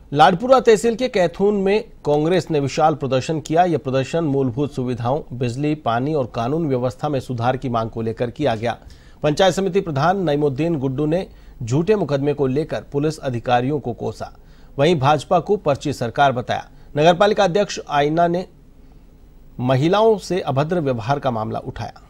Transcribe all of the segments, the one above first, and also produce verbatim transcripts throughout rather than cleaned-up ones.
लाडपुरा तहसील के कैथून में कांग्रेस ने विशाल प्रदर्शन किया। यह प्रदर्शन मूलभूत सुविधाओं, बिजली, पानी और कानून व्यवस्था में सुधार की मांग को लेकर किया गया। पंचायत समिति प्रधान नईमुद्दीन गुड्डू ने झूठे मुकदमे को लेकर पुलिस अधिकारियों को कोसा, वहीं भाजपा को पर्ची सरकार बताया। नगरपालिका अध्यक्ष आईना ने महिलाओं से अभद्र व्यवहार का मामला उठाया।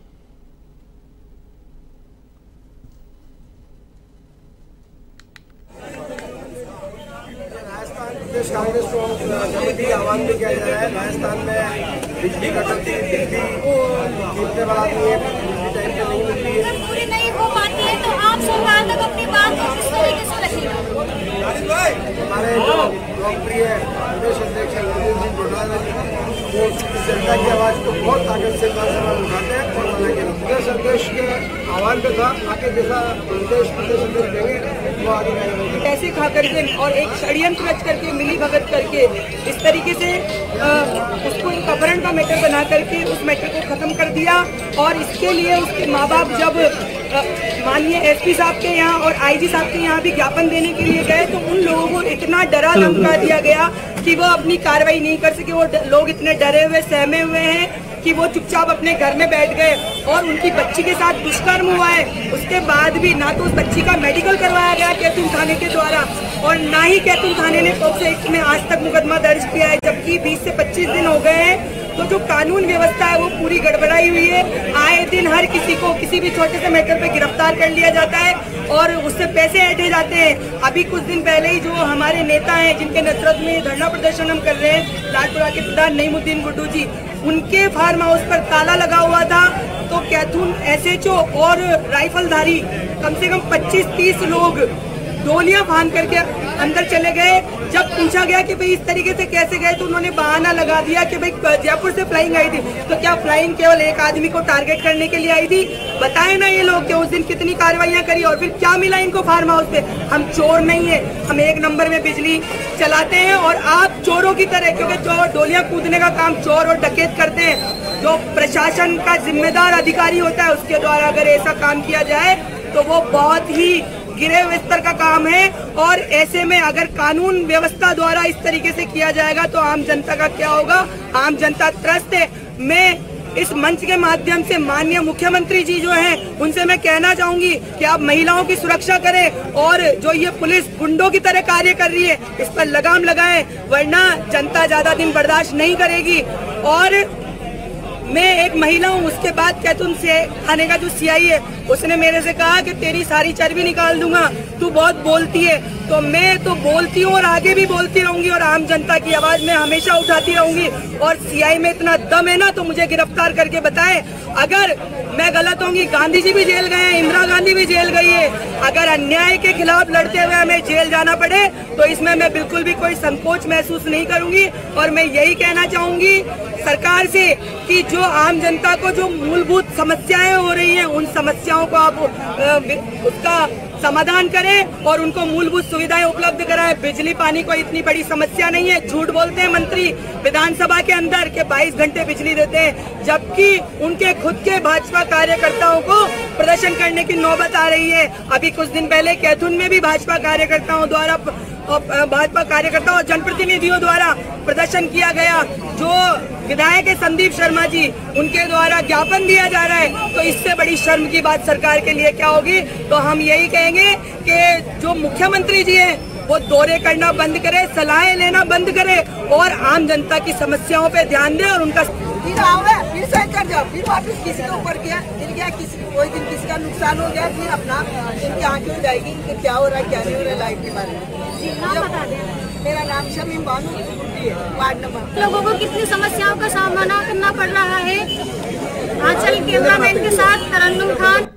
प्रदेश कांग्रेस कमेटी का आह्वान भी किया जा रहा है। राजस्थान में बिजली कटौती, बिजली कीमतें बढ़ाती है, बिजली टाइम पे नहीं मिलती है, पूरी नहीं हो पाती है, तो आप सरकार तक अपनी बात को किस तरीके से रखिएगा। हमारे जो लोकप्रिय प्रदेश अध्यक्ष नवीन सिंह गोटाला वो जनता की आवाज को बहुत ताकत से सवाल उठाते हैं और मना किया। प्रदेश अध्यक्ष के आह्वान पे था आगे जैसा प्रदेश प्रदेश अध्यक्ष देंगे वो आगे पैसे खा करके और एक षड्यंत्र रच करके मिली भगत करके इस तरीके से आ, उसको एक अपहरण का मैटर बना करके उस मैटर को खत्म कर दिया। और इसके लिए उसके माँ बाप जब माननीय एसपी साहब के यहाँ और आईजी साहब के यहाँ भी ज्ञापन देने के लिए गए तो उन लोगों को इतना डरा धमका दिया गया कि वो अपनी कार्रवाई नहीं कर सके। वो लोग इतने डरे हुए सहमे हुए हैं कि वो चुपचाप अपने घर में बैठ गए और उनकी बच्ची के साथ दुष्कर्म हुआ है। उसके बाद भी ना तो उस बच्ची का मेडिकल करवाया गया कैथून थाने के द्वारा और ना ही कैथून थाने ने पॉक्सो एक्ट में आज तक मुकदमा दर्ज किया है, जबकि बीस से पच्चीस दिन हो गए हैं। तो जो कानून व्यवस्था है वो पूरी गड़बड़ाई हुई है। आए दिन हर किसी को किसी भी छोटे से मैटर पे गिरफ्तार कर लिया जाता है और उससे पैसे ऐंठे जाते हैं। अभी कुछ दिन पहले ही जो हमारे नेता हैं जिनके नेतृत्व में धरना प्रदर्शन हम कर रहे हैं, लाडपुरा के प्रधान नईमुद्दीन गुड्डू जी, उनके फार्म हाउस पर ताला लगा हुआ था। तो कैथून एसएचओ और राइफलधारी कम से कम पच्चीस तीस लोग डोलियां फांद करके अंदर चले गए। जब पूछा गया कि भाई इस तरीके से कैसे गए तो उन्होंने बहाना लगा दिया कि भाई जयपुर से फ्लाइंग आई थी। तो क्या फ्लाइंग केवल एक आदमी को टारगेट करने के लिए आई थी? बताए ना ये लोग कि उस दिन कितनी कार्रवाइयां करी और फिर क्या मिला इनको फार्म हाउस पे। हम चोर नहीं है, हम एक नंबर में बिजली चलाते हैं और आप चोरों की तरह, क्योंकि चोर डोलियां कूदने का काम चोर और डकैत करते हैं। जो प्रशासन का जिम्मेदार अधिकारी होता है उसके द्वारा अगर ऐसा काम किया जाए तो वो बहुत ही गिरे हुए स्तर का काम है। और ऐसे में अगर कानून व्यवस्था द्वारा इस तरीके से किया जाएगा तो आम जनता का क्या होगा? आम जनता त्रस्त है। मैं इस मंच के माध्यम से माननीय मुख्यमंत्री जी जो हैं उनसे मैं कहना चाहूंगी कि आप महिलाओं की सुरक्षा करें और जो ये पुलिस गुंडों की तरह कार्य कर रही है इस पर लगाम लगाएं, वरना जनता ज्यादा दिन बर्दाश्त नहीं करेगी। और मैं एक महिला हूँ, उसके बाद कैथून से थाने का जो सीआई है उसने मेरे से कहा कि तेरी सारी चर्बी निकाल दूंगा, तू बहुत बोलती है। तो मैं तो बोलती हूँ और आगे भी बोलती रहूंगी और आम जनता की आवाज में हमेशा उठाती रहूंगी। और सीआई में इतना दम है ना तो मुझे गिरफ्तार करके बताए। अगर मैं गलत होंगी, गांधी जी भी जेल गए हैं, इंदिरा गांधी भी जेल गई है। अगर अन्याय के खिलाफ लड़ते हुए हमें जेल जाना पड़े तो इसमें मैं बिल्कुल भी कोई संकोच महसूस नहीं करूंगी। और मैं यही कहना चाहूंगी सरकार से कि जो आम जनता को जो मूलभूत समस्याएं हो रही हैं उन समस्याओं को आप उसका समाधान करें और उनको मूलभूत सुविधाएं उपलब्ध कराएं। बिजली पानी कोई इतनी बड़ी समस्या नहीं है। झूठ बोलते हैं मंत्री विधानसभा के अंदर के बाईस घंटे बिजली देते हैं, जबकि उनके खुद के भाजपा कार्यकर्ताओं को प्रदर्शन करने की नौबत आ रही है। अभी कुछ दिन पहले कैथून में भी भाजपा कार्यकर्ताओं द्वारा भाजपा कार्यकर्ताओं और जनप्रतिनिधियों द्वारा प्रदर्शन किया गया। जो विधायक है संदीप शर्मा जी, उनके द्वारा ज्ञापन दिया जा रहा है। तो इससे बड़ी शर्म की बात सरकार के लिए क्या होगी? तो हम यही कहेंगे कि जो मुख्यमंत्री जी हैं वो दौरे करना बंद करे, सलाहें लेना बंद करे और आम जनता की समस्याओं पे ध्यान दे और उनका फिर आओगे फिर साइन कर जाओ, फिर वापस किसी के ऊपर किया फिर क्या किसी कोई दिन किसी का नुकसान हो गया फिर अपना इनकी आंखें हो जाएगी कि क्या हो रहा है क्या नहीं हो रहा है लाइफ के बारे में। मेरा नाम शमीम बानू है, वार्ड नंबर। लोगों को कितनी समस्याओं का सामना करना पड़ रहा है। आंचल कैमरामैन के साथ तरन्नुम खान।